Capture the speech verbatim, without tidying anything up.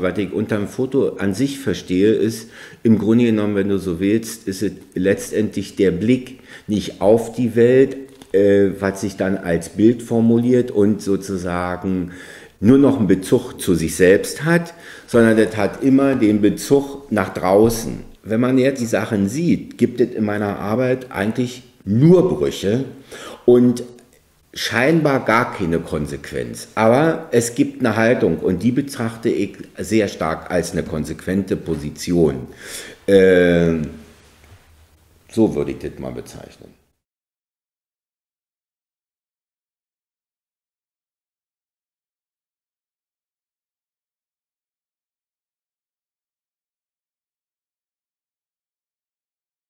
Was ich unter dem Foto an sich verstehe, ist, im Grunde genommen, wenn du so willst, ist es letztendlich der Blick nicht auf die Welt, äh, was sich dann als Bild formuliert und sozusagen nur noch einen Bezug zu sich selbst hat, sondern das hat immer den Bezug nach draußen. Wenn man jetzt die Sachen sieht, gibt es in meiner Arbeit eigentlich nur Brüche und scheinbar gar keine Konsequenz. Aber es gibt eine Haltung und die betrachte ich sehr stark als eine konsequente Position. Äh, so würde ich das mal bezeichnen.